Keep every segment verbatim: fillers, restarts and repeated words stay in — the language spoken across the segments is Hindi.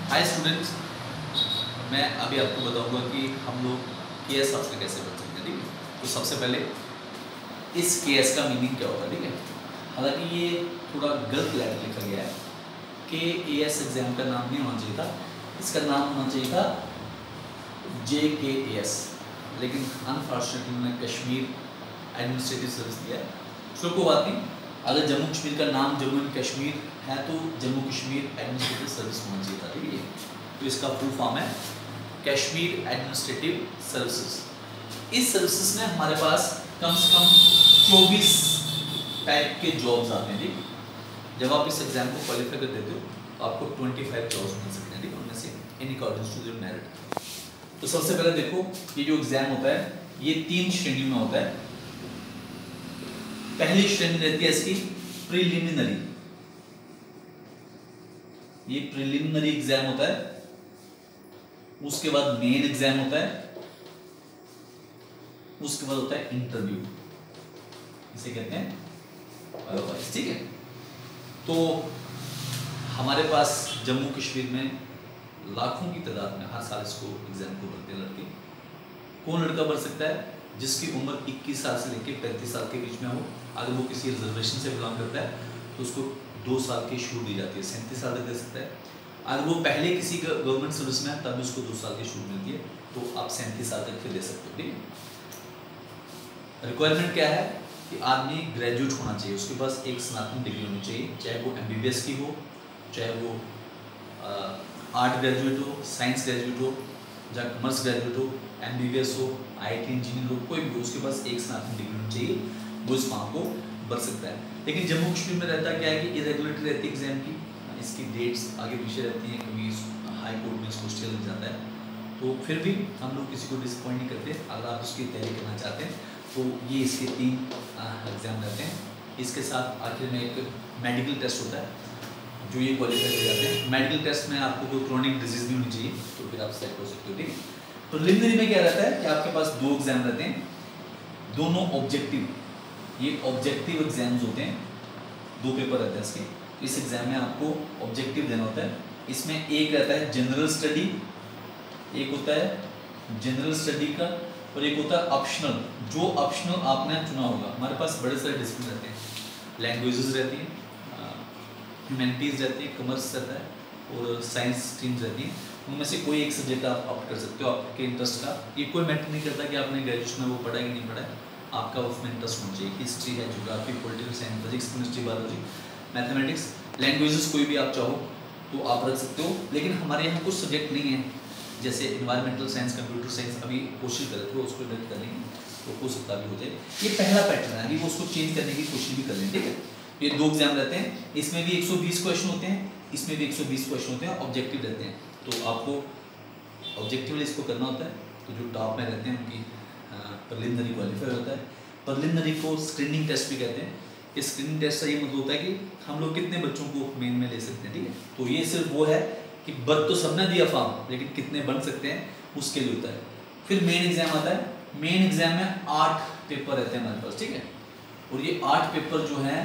हाय स्टूडेंट्स, मैं अभी आपको बताऊंगा कि हम लोग के एस आपसे कैसे बन सकते हैं। ठीक है, तो सबसे पहले इस के एस का मीनिंग क्या होता है। ठीक है, हालांकि ये थोड़ा गलत लेटर लिखा गया है। के ए एस एग्जाम का नाम नहीं होना चाहिए था, इसका नाम होना चाहिए था जे के ए एस, लेकिन अनफॉर्चुनेटली उन्होंने कश्मीर एडमिनिस्ट्रेटिव सर्विस दिया है। चलो कोई बात नहीं, अगर जम्मू कश्मीर का नाम जम्मू एंड कश्मीर है तो जम्मू कश्मीर एडमिनिस्ट्रेटिव सर्विस होना चाहिए था। ठीक है, तो इसका फुल फॉर्म है कश्मीर एडमिनिस्ट्रेटिव सर्विसेज। इस सर्विसेज में हमारे पास कम से कम चौबीस टाइप के जॉब्स आते हैं। ठीक, जब आप इस एग्जाम को क्वालिफाई कर देते हो तो आपको पच्चीस जॉब्स मिल सकते हैं। ठीक, उनमें से इन अकॉर्डिंग टू योर मेरिट। तो सबसे पहले देखो, ये जो एग्जाम होता है ये तीन श्रेणी में होता है। पहली श्रेणी रहती है इसकी प्रीलिमिनरी, ये प्रीलिमिनरी एग्जाम होता है। उसके बाद मेन एग्जाम होता है, उसके बाद होता है इंटरव्यू, इसे कहते हैं अदरवाइज। ठीक है, तो हमारे पास जम्मू कश्मीर में लाखों की तादाद में हर साल इसको एग्जाम को भरते हैं लड़के। कौन लड़का भर सकता है? जिसकी उम्र इक्कीस साल से लेकर पैंतीस साल के बीच में हो। अगर वो किसी रिजर्वेशन से बिलोंग करता है तो उसको दो साल की छूट दी जाती है, सैंतीस साल तक दे सकता है। अगर वो पहले किसी गवर्नमेंट सर्विस में है तब उसको दो साल की छूट मिलती है, तो आप सैंतीस साल तक फिर दे सकते हो। ठीक है, रिक्वायरमेंट क्या है कि आदमी ग्रेजुएट होना चाहिए, उसके पास एक स्नातक डिग्री होनी चाहिए, चाहे वो एम बी बी एस की हो, चाहे वो आर्ट ग्रेजुएट हो, साइंस ग्रेजुएट हो, चाहे कॉमर्स ग्रेजुएट हो, एम बी बी एस हो, आई आई टी इंजीनियर हो, कोई भी हो, उसके पास एक स्नातक डिग्री होनी चाहिए, वो इस फॉर्म को भर सकता है। लेकिन जम्मू कश्मीर में रहता क्या है कि इरेगुलरिटी रहती है एग्जाम की, इसकी डेट्स आगे पीछे रहती हैं, कभी हाई कोर्ट में इसको स्टे लग जाता है, तो फिर भी हम लोग किसी को डिसअपॉइंट नहीं करते। अगर आप उसकी तैयारी करना चाहते हैं तो ये इसके तीन एग्जाम रहते हैं। इसके साथ आखिर में एक मेडिकल टेस्ट होता है जो ये क्वालिफाई कर जाते हैं। मेडिकल टेस्ट में आपको कोई क्रोनिक डिजीज नहीं होनी चाहिए, तो फिर आप सेलेक्ट हो सकते हो। ठीक है, प्रीलिमिनरी में क्या रहता है कि आपके पास दो एग्जाम रहते हैं, दोनों ऑब्जेक्टिव, ये ऑब्जेक्टिव एग्जाम्स होते हैं, दो पेपर रहते हैं इसके। इस एग्जाम में आपको ऑब्जेक्टिव देना होता है। इसमें एक रहता है जनरल स्टडी, एक होता है जनरल स्टडी का, और एक होता है ऑप्शनल, जो ऑप्शनल आपने चुना होगा। हमारे पास बड़े सारे डिसिप्लिन रहते हैं, लैंग्वेजेस रहती हैं, ह्यूमैनिटीज़ रहती है, कॉमर्स रहता है और साइंस स्ट्रीम्स रहती हैं। उनमें से कोई एक सब्जेक्ट आप ऑप्ट कर सकते हो आपके इंटरेस्ट का। ये कोई मैटर नहीं करता कि आपने ग्रेजुएशन में वो पढ़ा कि नहीं पढ़ा है, आपका उसमें इंटरेस्ट होना चाहिए। हिस्ट्री है, geography, political science, physics, chemistry, biology, mathematics, languages कोई भी आप चाहो तो आप रख सकते हो। लेकिन हमारे यहाँ कुछ सब्जेक्ट नहीं है, जैसे इन्वायरमेंटल साइंस, कंप्यूटर साइंस, अभी कोशिश कर रहे थे उसको एडिट करने की, तो हो सकता भी हो जाए। ये पहला पैटर्न है, अभी वो उसको चेंज करने की कोशिश भी कर लें। ठीक है, ये दो एग्जाम रहते हैं, इसमें भी एक सौ बीस क्वेश्चन होते हैं, इसमें भी एक सौ बीस क्वेश्चन होते हैं, ऑब्जेक्टिव रहते हैं। तो आपको ऑब्जेक्टिवली इसको करना होता है, तो जो टॉप में रहते हैं उनकी प्रीलिमिनरी क्वालिफाई होता है। प्रीलिमिनरी को स्क्रीनिंग टेस्ट भी कहते हैं। इस स्क्रीनिंग टेस्ट का ये मतलब होता है कि हम लोग कितने बच्चों को मेन में ले सकते हैं। ठीक है, तो ये सिर्फ वो है कि बन तो सबने दिया फॉर्म, लेकिन कितने बन सकते हैं उसके लिए होता है। फिर मेन एग्जाम आता है, मेन एग्जाम में आठ पेपर रहते हैं हमारे पास। ठीक है, और ये आठ पेपर जो हैं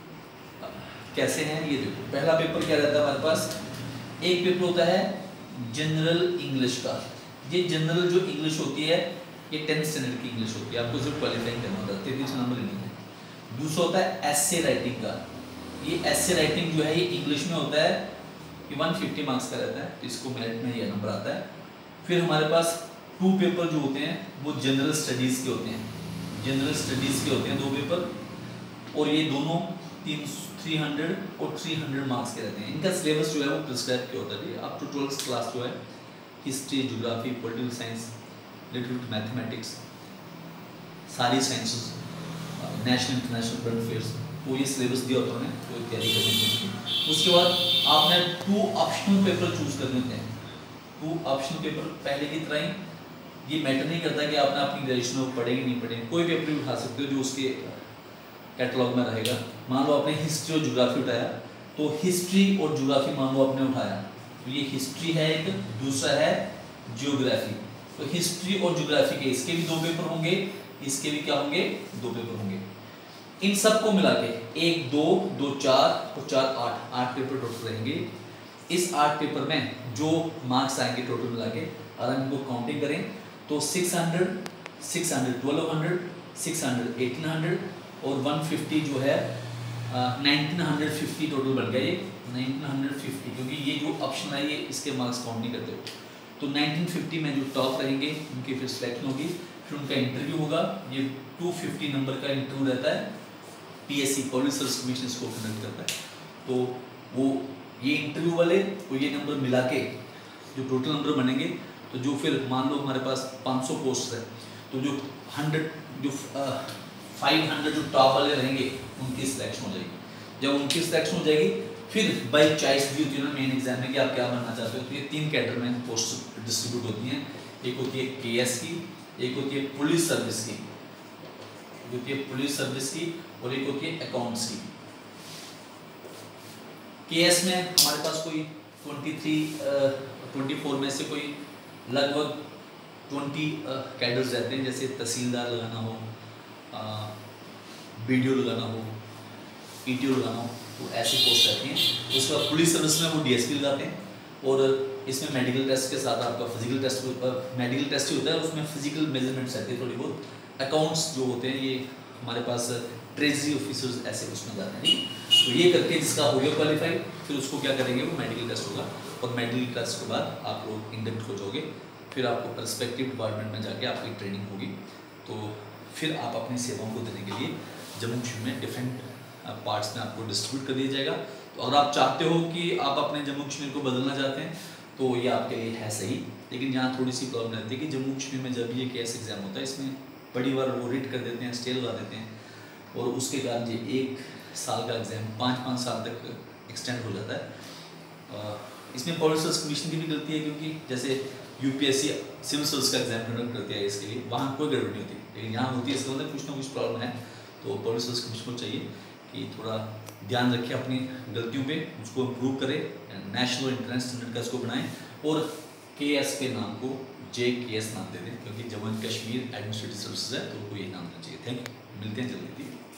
कैसे हैं ये देखो। पहला पेपर क्या रहता है हमारे पास, एक पेपर होता है जनरल इंग्लिश का। ये जनरल जो इंग्लिश होती है ये टेंथ स्टैंडर्ड की इंग्लिश होती है, आपको सिर्फ क्वालिफाइंग करना होता है, तैंतीस नंबर लेने हैं। दूसरा होता है एस्से राइटिंग का। ये एस्से राइटिंग जो है ये इंग्लिश में होता है, ये एक सौ पचास मार्क्स का रहता है, तो इसको मेरिट में ये नंबर आता है। फिर हमारे पास टू पेपर जो होते हैं वो जनरल स्टडीज़ के होते हैं, जनरल स्टडीज़ के होते हैं दो पेपर, और ये दोनों तीन थ्री हंड्रेड और थ्री हंड्रेड मार्क्स के रहते हैं। इनका सिलेबस जो है वो प्रिस्क्राइब किया होता है आप टू ट्वेल्थ क्लास जो है, history, geography, political science, little mathematics, सारी sciences, national international current affairs, वो ये सिलेबस दिया होता है तो तैयारी करने के लिए। उसके बाद आपने टू ऑप्शनल पेपर चूज करने होते हैं। टू ऑप्शनल पेपर पहले की तरह ही, ये मैटर नहीं करता कि आपने अपनी ग्रेजुएशन में पढ़ेगी नहीं पढ़ेगी, कोई भी अपनी उठा सकते हो जो उसके कैटलॉग में रहेगा। मान लो आपने हिस्ट्री और ज्योग्राफी उठाया, तो हिस्ट्री और ज्योग्राफी मान लो आपने उठाया, तो ये हिस्ट्री है एक, दूसरा है ज्योग्राफी। तो हिस्ट्री और ज्योग्राफी के इसके भी दो पेपर होंगे, इसके भी क्या होंगे, दो पेपर होंगे। इन सब को मिला के एक, दो, दो, चार और चार, आठ, आठ पेपर टोटल रहेंगे। इस आठ पेपर में जो मार्क्स आएंगे टोटल मिला के, अगर हम इनको काउंटिंग करें तो six hundred, six hundred, twelve hundred, six hundred, eighteen hundred और वन फिफ्टी जो है नाइनटीन हंड्रेड फिफ्टी टोटल बन गया ये नाइनटीन हंड्रेड फिफ्टी, क्योंकि ये जो ऑप्शन है ये इसके मार्क्स काउंट नहीं करते। तो नाइनटीन फिफ्टी में जो टॉप रहेंगे उनकी फिर सिलेक्शन होगी, फिर उनका इंटरव्यू होगा। ये टू फिफ्टी नंबर का इंटरव्यू रहता है, पीएससी पब्लिक सर्विस कमीशन इसको कंडक्ट करता है। तो वो ये इंटरव्यू वाले वो ये नंबर मिला के जो टोटल नंबर बनेंगे, तो जो फिर मान लो हमारे पास पाँच सौ पोस्ट है, तो जो हंड्रेड जो फाइव हंड्रेड जो टॉप वाले रहेंगे उनकी सिलेक्शन हो जाएगी। जब उनकी सिलेक्शन हो जाएगी फिर बाई चॉइस भी होती है ना मेन एग्जाम में कि आप क्या बनना चाहते हो। तो ये तीन कैटेगरी में पोस्ट डिस्ट्रीब्यूट होती हैं, एक होती है केएस की, एक होती है पुलिस सर्विस की, एक होती है पुलिस सर्विस की और एक होती है अकाउंट्स की। केएस में हमारे पास कोई तेईस, चौबीस में से कोई लगभग बीस कैडर्स रहते हैं, जैसे तहसीलदार लगाना हो, बीडीओ लगाना हो, ईटीओ लगाना हो, तो ऐसी पोस्ट रहती हैं। उसके बाद पुलिस सर्विस में वो डीएसपी लगाते हैं और इसमें मेडिकल टेस्ट के साथ आपका फिजिकल टेस्ट मेडिकल टेस्ट ही होता है, उसमें फिजिकल मेजरमेंट्स रहती है थोड़ी बहुत। अकाउंट्स जो होते हैं ये हमारे पास ट्रेजरी ऑफिसर्स ऐसे उसमें जाते हैं। तो ये करके जिसका हो गया क्वालिफाइड, फिर उसको क्या करेंगे, वो मेडिकल टेस्ट होगा और मेडिकल टेस्ट के बाद आप लोग इंडक्ट हो जाओगे। फिर आपको पर्सपेक्टिव डिपार्टमेंट में जाके आपकी ट्रेनिंग होगी, तो फिर आप अपनी सेवाओं को देने के लिए जम्मू कश्मीर में डिफरेंट पार्ट्स में आपको डिस्ट्रीब्यूट कर दिया जाएगा। तो अगर आप चाहते हो कि आप अपने जम्मू कश्मीर को बदलना चाहते हैं तो ये आपके लिए है सही, लेकिन यहाँ थोड़ी सी प्रॉब्लम रहती है कि जम्मू कश्मीर में जब ये केस एग्जाम होता है इसमें बड़ी बार वो रिट कर देते हैं, स्टे लगा देते हैं और उसके कारण ये एक साल का एग्जाम पाँच पाँच साल तक एक्सटेंड हो जाता है। इसमें पब्लिक सर्विस कमीशन की भी गलती है, क्योंकि जैसे यूपीएससी सिविल सर्विस का एग्जाम कंडक्ट करती है, इसके लिए वहाँ कोई गड़बड़ी नहीं होती, लेकिन यहाँ होती है। इसका मतलब कुछ ना कुछ प्रॉब्लम है, तो पब्लिक सर्विस कमीशन को चाहिए कि थोड़ा ध्यान रखें अपनी गलतियों पे, उसको इम्प्रूव करें, नेशनल और इंटरनेशनल स्टैंडर्ड का इसको बनाएं और के एस के नाम को जे के एस नाम दे दें, क्योंकि Jammu and Kashmir administrative services है तो उनको यही नाम देना चाहिए। थैंक यू, मिलते हैं जल्दी।